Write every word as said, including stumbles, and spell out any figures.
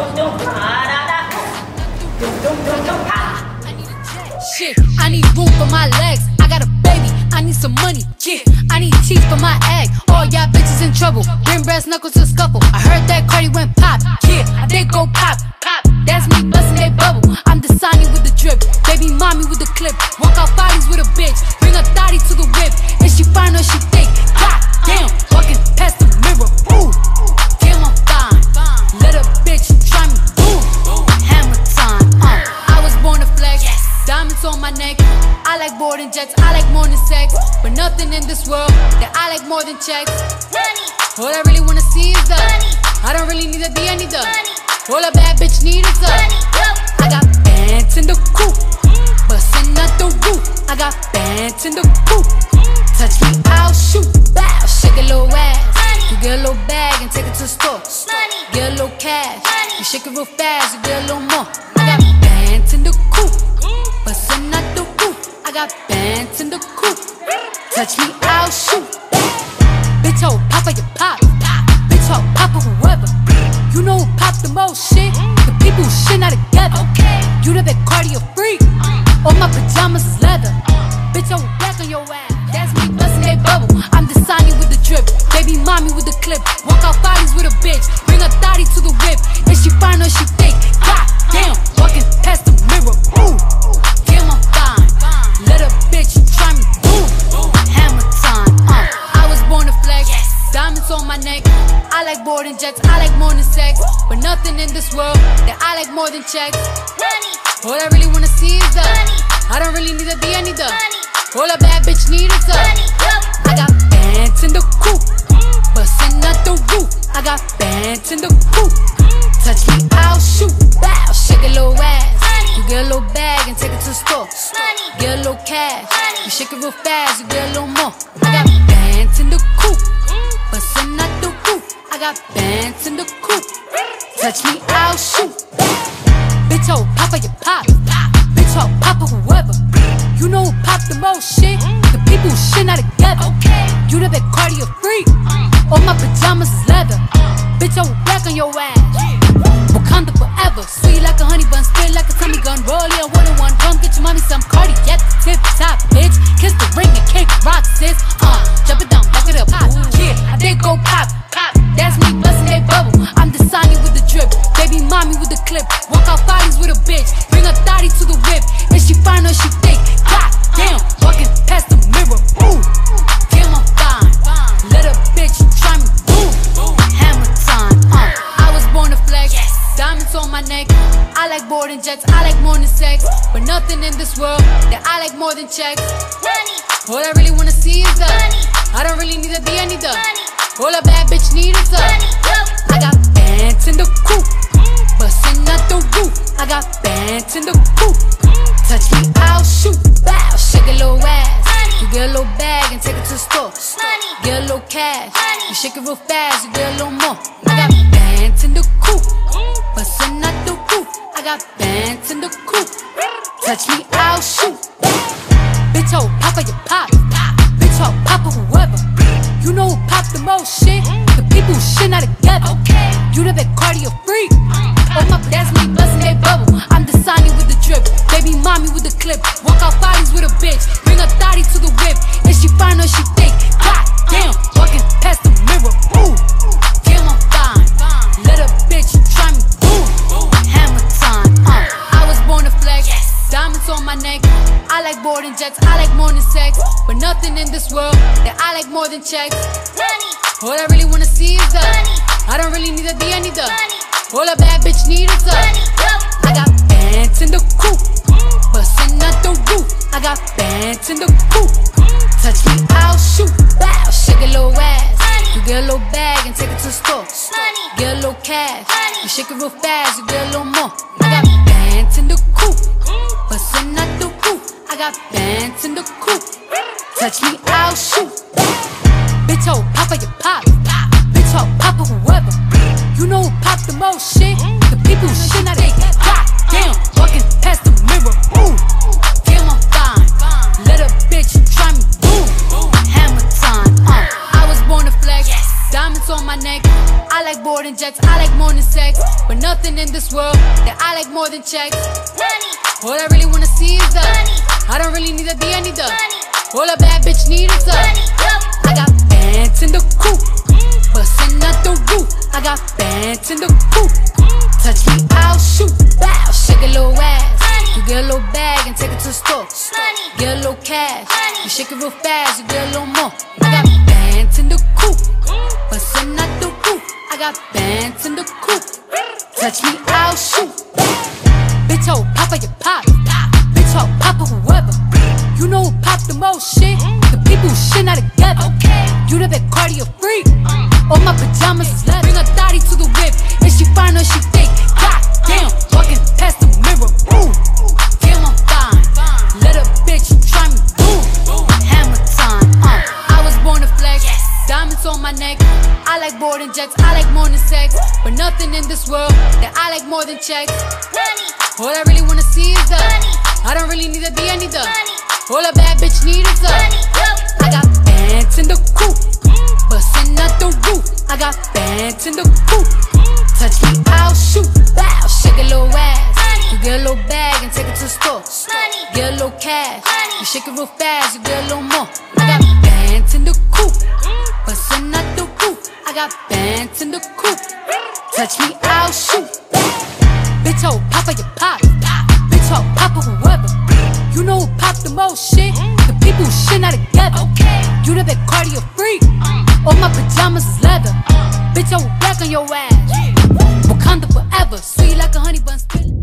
Shit, I need room for my legs. I got a baby, I need some money. Yeah, I need teeth for my egg. All y'all bitches in trouble. Bring brass knuckles to scuffle. I heard that Cardi went pop. Yeah, I did go pop. Pop. That's me busting that bubble. I'm the Sonny with the drip. Baby mommy with the clip. Walk out bodies with a bitch. Bring a thotty to the whip. If she fine or she thick. God damn, walking past the mirror. Ooh, damn I'm fine. Let a bitch try me. Ooh, hammer time. Uh, I was born to flex. Diamonds on my neck. I like boarding jets. I like more than sex. But nothing in this world that I like more than checks. Money. All I really wanna see is the money. I don't really need a D, I need the money. All a bad bitch need is the money. I got bands in the coop, bustin' out the roof. I got bands in the coop. Touch me, I'll shoot. Bow, shake a little ass. You get a little bag and take it to the store. Get a little cash. You shake it real fast, you get a little more. I got bands in the coop, bustin' out the roof. I got bands in the coop. Touch me, I'll shoot. Bitch, oh, papa, you pop. Bitch, oh, papa, whoever. You know who pop the most shit? The people who shit not together. You know that cardio freak. All my pajamas is leather. Bitch, I will back on your ass. That's me bustin' that bubble. I'm the Sonny with the drip. Baby mommy with the clip. Walk out bodies with a bitch. Bring a thotty to the whip. If she fine or she thick. God damn, walking past the mirror. Ooh, damn I'm fine. Let a bitch try me. Ooh, hammer time. Uh, I was born to flex. Diamonds on my neck. I like boarding jets. I like more than sex. But nothing in this world that I like more than checks. Money. All I really wanna see is the money. I don't really need a D, I need the money. All a bad bitch need is the money. I got bands in the coop, bustin' out the roof. I got bands in the coop. Touch me, I'll shoot. Bow, shake a little ass. You get a little bag and take it to the store. Get a little cash. You shake it real fast, you get a little more. I got bands in the coop, bustin' out the roof. I got bands in the coop. Touch me, I'll shoot. Bitch, oh, papa, you pop. Bitch, oh, papa, whoever. You know who pop the most shit? The people who shit not together. You know that cardio freak. All my pajamas is leather. Bitch, I will back on your ass. Wakanda forever. Sweet like a honey bun, spit like a tummy gun. Roll in one on one. Come get your mommy some cardiac. Tip top, bitch. Kiss the ring and kick rock, sis. Uh, jump it down, back it up. Pop. Yeah, I did go pop. Pop. That's me bustin' that bubble. I'm the Sonny with the drip. Baby mommy with the clip. Walk out bodies with a bitch. Bring a thotty to the whip. If she fine or she thick. God damn, walking past the mirror. Ooh, damn I'm fine. Let a bitch try me. Ooh, hammer time. Uh, I was born to flex. Diamonds on my neck. I like boarding jets. I like more than sex. But nothing in this world that I like more than checks. Money. All I really wanna see is the money. I don't really need a D, I need the money. All a bad bitch need is the money. I got bands in the coop, bustin' out the roof. I got bands in the coop. Touch me, I'll shoot. Bow, shake a little ass. You get a little bag and take it to the store. Get a little cash. You shake it real fast, you get a little more. I got bands in the coop, bustin' out the roof. I got bands in the coop. Touch me, I'll shoot. Bitch, oh, papa, you pop. Bitch, oh, papa, whoever. You know who pop the most shit? The people who shit not together. You know that cardio freak. Oh my, that's me bustin' that bubble. I'm the Sonny with the drip. Baby mommy with the clip. Walk out bodies with a bitch. Bring a thotty to the whip. If she fine or she thick. God damn, walking past the mirror. Ooh, damn I'm fine. Let a bitch try me. Ooh, hammer time. Uh, I was born to flex. Diamonds on my neck. I like boarding jets. I like more than sex. But nothing in this world that I like more than checks. Money. All I really wanna see is the money. I don't really need a D, I need the money. All a bad bitch need is the money. I got bands in the coop, bustin' out the roof. I got bands in the coop. Touch me, I'll shoot. Bow, shake a little ass. You get a little bag and take it to the store. Get a little cash. You shake it real fast, you get a little more. I got bands in the coop, bustin' out the roof. I got bands in the coop. Touch me, I'll shoot. Bitch, oh, papa, you pop. Bitch, oh, papa, whoever. You know who pop the most shit? The people who shit not they. God damn, walking past the mirror. Ooh, damn I'm fine. Let a bitch try me. Ooh, hammer time. Uh, I was born to flex. Diamonds on my neck. I like boarding boarding jets, I like more than sex. But nothing in this world that I like more than checks. Money. All I really wanna see is the money. I don't really need a D, I need the money. All a bad bitch need is the money. I got bands in the coop, bustin' out the roof. I got bands in the coop. Touch me, I'll shoot. Bow, shake a little ass. You get a little bag and take it to the store. Get a little cash. You shake it real fast, you get a little more. I got bands in the coop, bustin' out the roof. I got bands in the coop. Touch me, I'll shoot. Bitch, oh, papa, you pop. Bitch, oh, papa, whoever. You know who pop the most shit? The people who shit not together. You know that cardio freak. All my pajamas is leather. Bring a thotty to the whip. Is she fine or she fake? God damn, walking past the mirror. Ooh, damn, I'm fine. Let a bitch try me. Boom, hammer time. Uh, I was born to flex. Diamonds on my neck. I like boarding jets. I like more than sex. But nothing in this world that I like more than checks. All I really wanna see is the money. I don't really need a D, I need the money. All a bad bitch need is the money. I got bands in the coop, bustin' out the roof. I got bands in the coop. Touch me, I'll shoot. Bow, shake a little ass. You get a little bag and take it to the store. Get a little cash. You shake it real fast, you get a little more. I got bands in the coop, bustin' out the roof. I got bands in the coop. Touch me, I'll shoot. Bitch, oh, papa, you pop. Bitch, oh, papa, whoever. You know who pop the most shit? The people who shit not together. You know that cardio freak. All my pajamas is leather. Bitch, I will black on your ass. Wakanda forever. Sweet like a honey bun split.